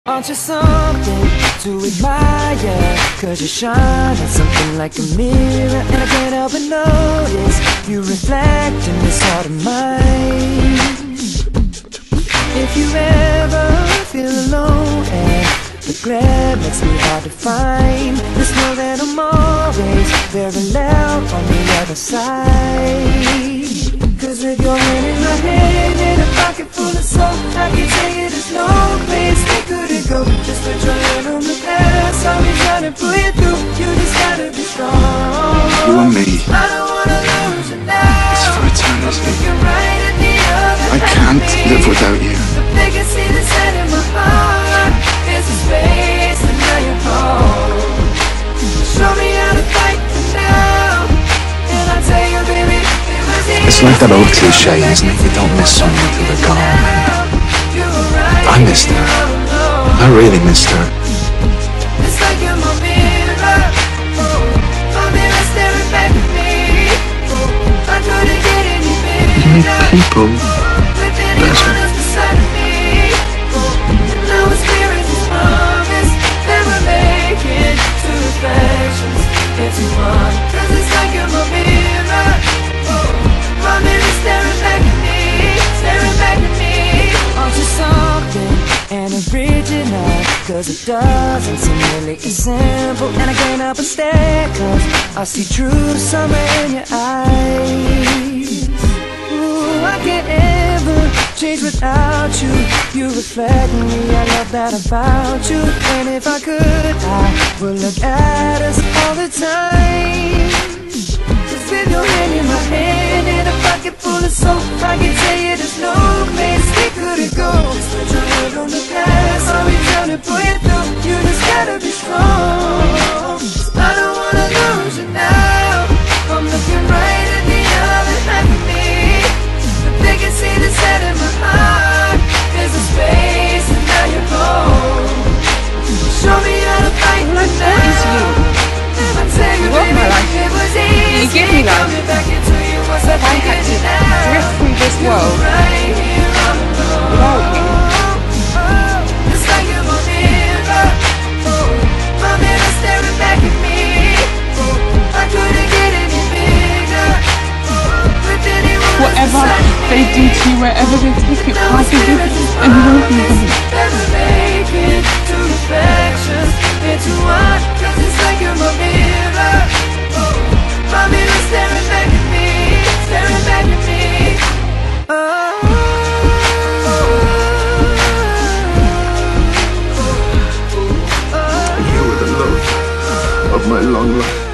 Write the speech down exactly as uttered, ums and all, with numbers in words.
Aren't you something to admire? Cause you shine on something like a mirror, and I can't help but notice you reflect in this heart of mine. If you ever feel alone and the glare makes me hard to find, just know that I'm always very loud on the other side. Cause with your hand in my hand and a pocket full of soap, I can tell you there's no place we couldn't go. Just put your hand on the past, I'll be trying to pull you through. You just gotta be strong. You and me, I don't wanna lose you now. it's for eternity. Right at the other I can't live without you. they can see the set in my heart. There's a space and now you're home. Show me how to fight now, and I tell you, baby, it was easy. It's like that old cliche, isn't it? You don't miss someone until they're gone. I missed her. I really missed her. It's like you're my mirror. My mirror staring back at me. I couldn't get any bigger. You make people better. Cause it doesn't seem really as simple, and I can't help but stare, cause I see truth somewhere in your eyes. Ooh, I can't ever change without you. You reflect me, I love that about you. And if I could, I would look at us all the time. Cause with your hand in my hand and a pocket full of soap, I can tell you there's no place we couldn't go. Just put your hand on the past, I'll be trying to pull you through. You just gotta be strong. I don't wanna lose you now. I'm looking right at the other half of me, but they can see the set in my heart. There's a space and now you're home. Show me how to fight like that. What is you? You love my life. You give me life. If I had to drift through this world without you, whatever they do to you, wherever they take you, I forgive you and love you. You were the love of my long life.